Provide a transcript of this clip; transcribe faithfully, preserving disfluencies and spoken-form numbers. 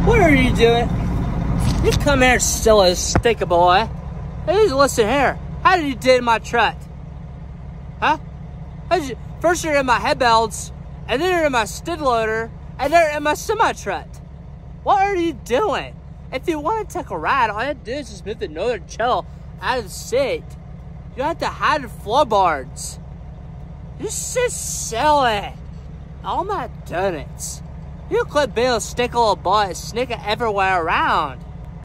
What are you doing? You come here still a stinker boy. Hey, listen here. How did you did in my truck? Huh? How'd you, first you're in my head belts, and then you're in my skid loader, and then you're in my semi-truck. What are you doing? If you want to take a ride, all you have to do is just move the northern chill out of the seat. You don't have to hide the floorboards. You're so silly. Oh my goodness. You could be a stick little boy sneaking everywhere around.